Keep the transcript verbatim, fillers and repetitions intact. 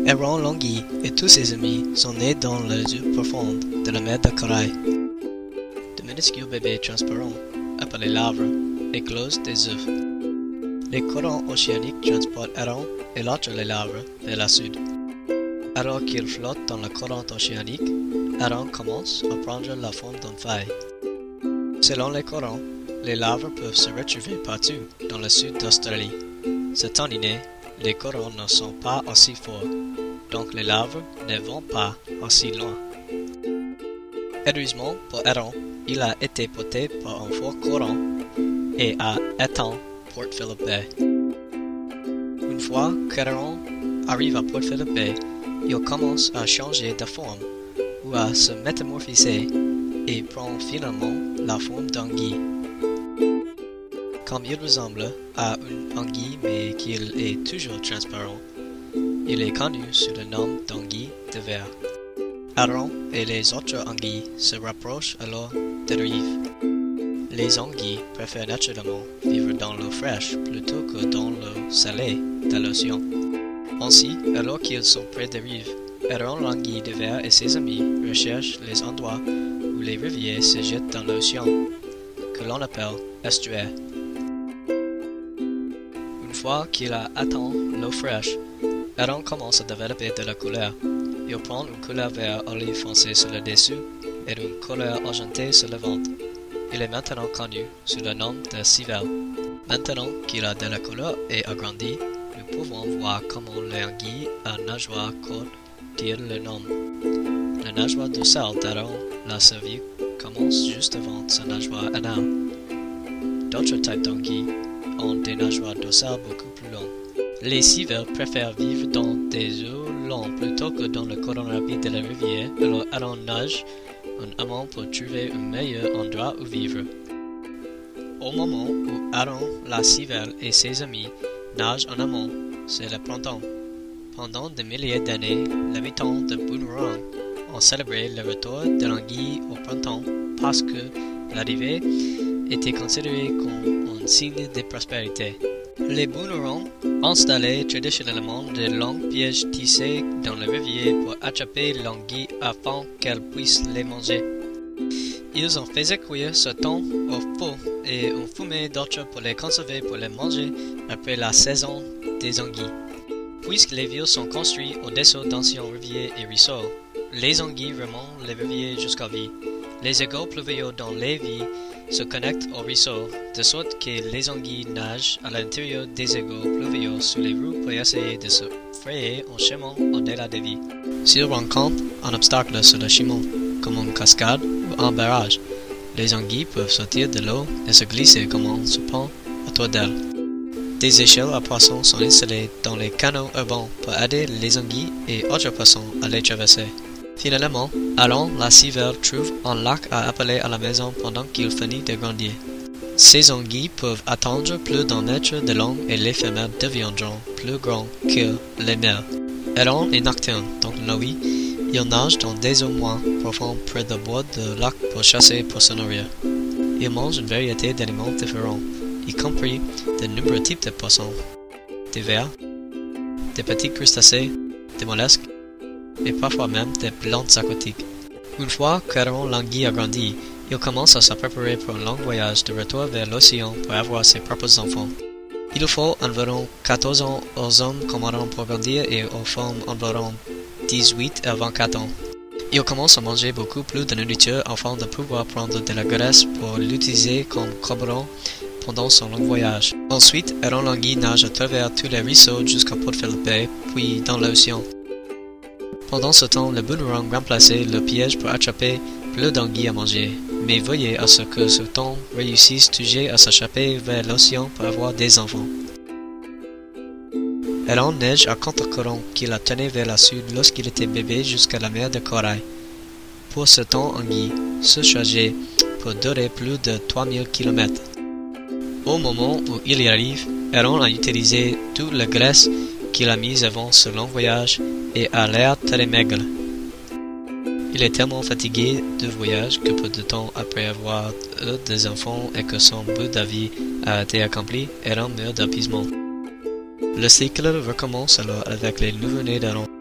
Aaron Languille et tous ses amis sont nés dans les eaux profondes de la mer de Corail. De minuscules bébés transparents, appelés larves, éclosent des œufs. Les courants océaniques transportent Aaron et l'autre les larves vers la sud. Alors qu'ils flottent dans le courant océanique, Aaron commence à prendre la forme d'une faille. Selon les courants, les larves peuvent se retrouver partout dans le sud d'Australie. Cette année, les courants ne sont pas aussi forts, donc les larves ne vont pas aussi loin. Heureusement pour Aaron, il a été porté par un fort courant et a atteint Port Phillip Bay. Une fois qu'Aaron arrive à Port Phillip Bay, il commence à changer de forme ou à se métamorphoser et prend finalement la forme d'anguille. Comme il ressemble à une anguille mais qu'il est toujours transparent, il est connu sous le nom d'anguille de verre. Aaron et les autres anguilles se rapprochent alors des rives. Les anguilles préfèrent naturellement vivre dans l'eau fraîche plutôt que dans l'eau salée de l'océan. Ainsi, alors qu'ils sont près des rives, Aaron l'anguille de verre et ses amis recherchent les endroits où les rivières se jettent dans l'océan, que l'on appelle estuaires. Une fois qu'il a atteint l'eau fraîche, Aaron commence à développer de la couleur. Il prend une couleur vert olive foncé sur le dessus et une couleur argentée sur le ventre. Il est maintenant connu sous le nom de civelle. Maintenant qu'il a de la couleur et a grandi, nous pouvons voir comment l'anguille à nageoire courte tire le nom. La nageoire dorsale d'Aaron, la cervix, commence juste avant sa nageoire anale. D'autres types d'anguilles ont des nageoires dorsales beaucoup plus longues. Les civelles préfèrent vivre dans des eaux longues plutôt que dans le courant rapide de la rivière, alors Aaron nage en amont pour trouver un meilleur endroit où vivre. Au moment où Aaron, la civelle et ses amis nagent en amont, c'est le printemps. Pendant des milliers d'années, les habitants de Boonwurrung ont célébré le retour de l'anguille au printemps parce que l'arrivée était considérée comme un signe de prospérité. Les Boonwurrung installaient traditionnellement de longs pièges tissés dans les rivières pour attraper l'anguille afin qu'elle puisse les manger. Ils en faisaient cuire ce thon au four et en fumaient d'autres pour les conserver pour les manger après la saison des anguilles. Puisque les villes sont construites au-dessous d'anciens rivières et ruisseaux, les anguilles remontent les rivières jusqu'à vie. Les égouts pluviaux dans les villes se connectent aux ruisseaux, de sorte que les anguilles nagent à l'intérieur des égouts pluviaux sous les rues pour essayer de se frayer un chemin au-delà des villes. S'ils rencontrent un obstacle sur le chemin, comme une cascade ou un barrage, les anguilles peuvent sortir de l'eau et se glisser comme un serpent autour d'elles. Des échelles à poissons sont installées dans les canaux urbains pour aider les anguilles et autres poissons à les traverser. Finalement, Aaron, la civelle, trouve un lac à appeler à la maison pendant qu'il finit de grandir. Ces anguilles peuvent atteindre plus d'un mètre de long et les femelles deviendront plus grandes que les mâles. Aaron est nocturne, donc la nuit, il nage dans des eaux moins profondes près des bords du lac pour chasser pour se nourrir. Il mange une variété d'aliments différents, y compris de nombreux types de poissons, des vers, des petits crustacés, des mollusques, et parfois même des plantes aquatiques. Une fois qu'Aaron l'anguille a grandi, il commence à se préparer pour un long voyage de retour vers l'océan pour avoir ses propres enfants. Il faut environ quatorze ans aux hommes comme Aaron pour grandir et aux femmes environ dix-huit à vingt-quatre ans. Il commence à manger beaucoup plus de nourriture afin de pouvoir prendre de la graisse pour l'utiliser comme carburant pendant son long voyage. Ensuite, Aaron l'anguille nage à travers tous les ruisseaux jusqu'à Port Phillip Bay, puis dans l'océan. Pendant ce temps, le Boonwurrung remplaçait le piège pour attraper plus d'anguilles à manger, mais veillait à ce que ce thon réussisse toujours à s'échapper vers l'océan pour avoir des enfants. Aaron nage à contre-courant qui la tenait vers la sud lorsqu'il était bébé jusqu'à la mer de Corail. Pour ce thon anguille, ce trajet peut durer plus de trois mille kilomètres. Au moment où il y arrive, Aaron a utilisé toute la graisse qu'il a mise avant ce long voyage et a l'air très maigre. Il est tellement fatigué du voyage que peu de temps après avoir eu des enfants et que son but de vie a été accompli, Aaron meurt d'épuisement. Le cycle recommence alors avec les nouveau-nés d'Aaron.